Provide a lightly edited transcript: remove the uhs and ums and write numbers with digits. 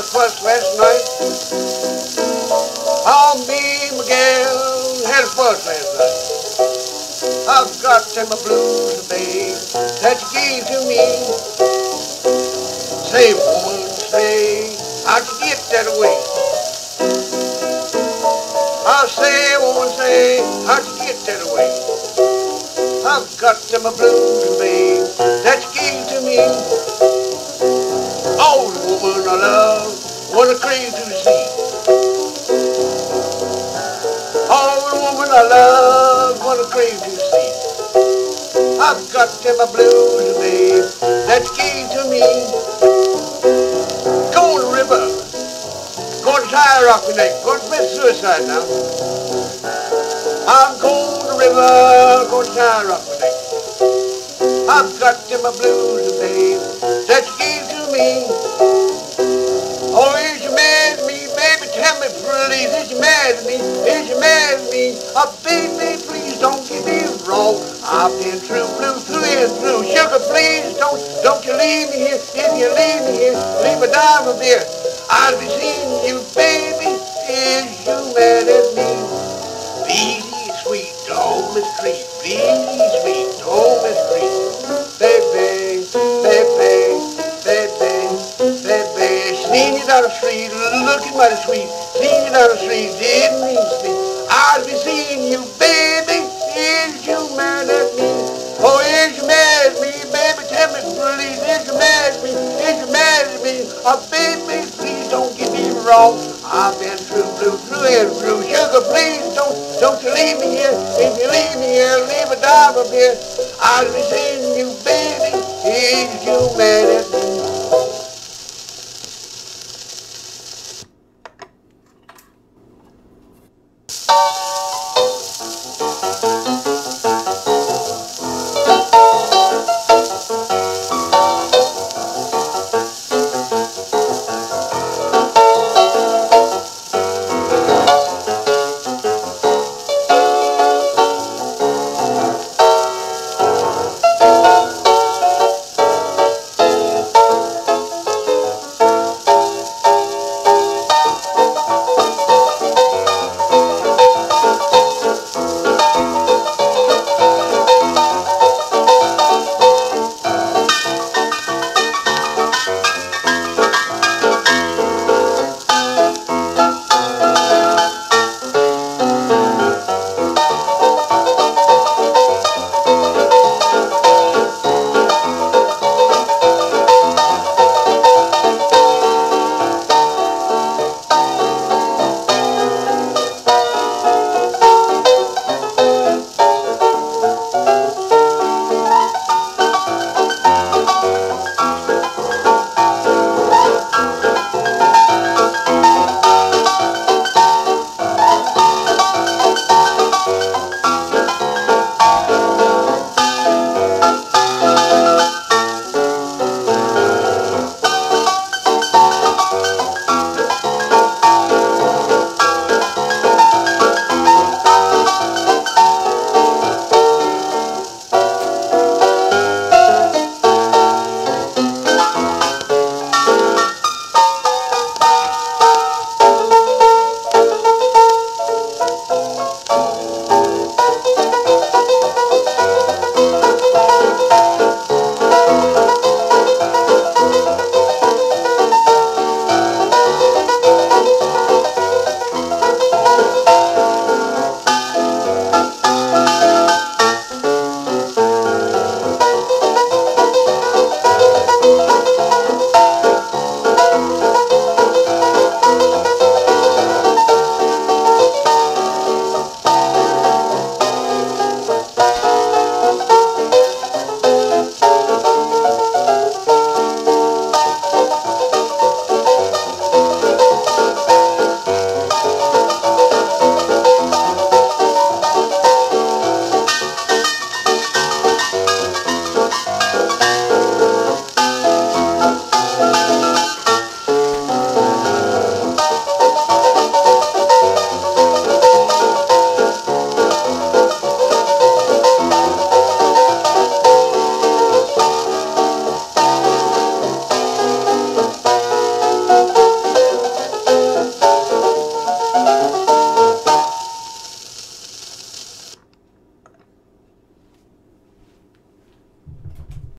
fuss last night. Oh, me and Miguel had a fuss last night. I've got them blues, babe, that you gave to me. Say, woman, say, how'd you get that way? I say, woman, say, how'd you get that way? I've got them blues, babe, that you gave to me. Oh, the woman I love, what a crazy to see. Oh, the woman I love, what a crazy to see. I've got them blues, babe, that you gave to me. Go on the river, go to Tire Rock Lake, go to commit suicide now. I'm going to the river, go to Tire Rock Lake. I've got them blues, babe, that you gave to me. Oh, is you mad at me, baby? Tell me, please, is you mad at me? Is you mad at me? Oh, baby, please don't get me wrong. I've been true blue through and through. Sugar, please don't you leave me here. If you leave me here, leave a dime of beer. I'll be seeing you, baby. Is you mad at me? Bleedy sweet, don't mistreat. Bleedy sweet, don't mistreat. Baby, baby, baby, baby. Seen you down the street, looking mighty sweet. Seen you down the street, didn't mean to speak. I'll be seeing you, baby. Is you mad at me? Oh, is you mad at me, baby? Tell me, please, is you mad at me? Is you mad at me? Oh, baby, please don't get me wrong. I've been through blue, through and through. Sugar, please don't you leave me here. If you leave me here, leave a dime up here. I'll be seeing you, baby. Is you mad at me?